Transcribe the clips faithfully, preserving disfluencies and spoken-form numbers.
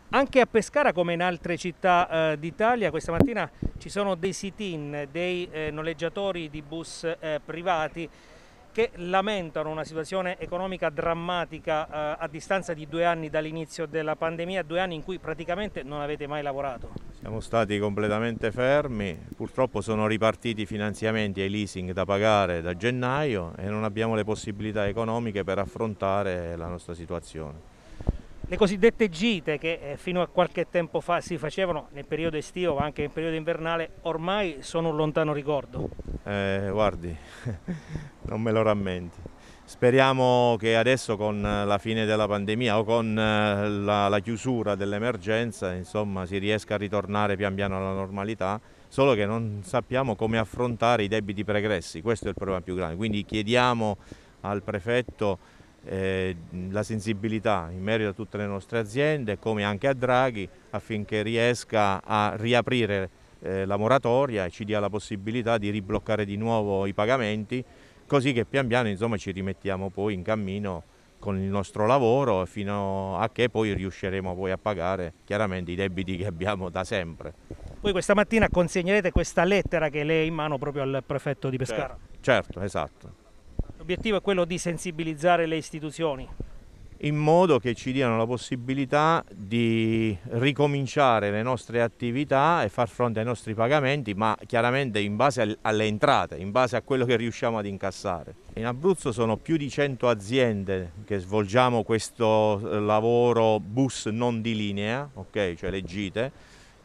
Anche a Pescara, come in altre città eh, d'Italia, questa mattina ci sono dei sit-in, dei eh, noleggiatori di bus eh, privati che lamentano una situazione economica drammatica eh, a distanza di due anni dall'inizio della pandemia, due anni in cui praticamente non avete mai lavorato. Siamo stati completamente fermi, purtroppo sono ripartiti i finanziamenti e i leasing da pagare da gennaio e non abbiamo le possibilità economiche per affrontare la nostra situazione. Le cosiddette gite che eh, fino a qualche tempo fa si facevano nel periodo estivo ma anche nel periodo invernale ormai sono un lontano ricordo. Eh, guardi, non me lo rammenti. Speriamo che adesso con la fine della pandemia o con la, la chiusura dell'emergenza, insomma, si riesca a ritornare pian piano alla normalità, solo che non sappiamo come affrontare i debiti pregressi, questo è il problema più grande. Quindi chiediamo al prefetto eh, la sensibilità in merito a tutte le nostre aziende, come anche a Draghi, affinché riesca a riaprire eh, la moratoria e ci dia la possibilità di ribloccare di nuovo i pagamenti, così che pian piano insomma, ci rimettiamo poi in cammino con il nostro lavoro fino a che poi riusciremo poi a pagare chiaramente i debiti che abbiamo da sempre. Voi questa mattina consegnerete questa lettera che lei ha in mano proprio al prefetto di Pescara. Certo, certo, esatto. L'obiettivo è quello di sensibilizzare le istituzioni. In modo che ci diano la possibilità di ricominciare le nostre attività e far fronte ai nostri pagamenti, ma chiaramente in base alle entrate, in base a quello che riusciamo ad incassare. In Abruzzo sono più di cento aziende che svolgiamo questo lavoro bus non di linea, ok, cioè le gite,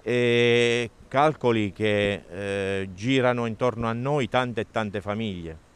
e calcoli che eh, girano intorno a noi tante e tante famiglie.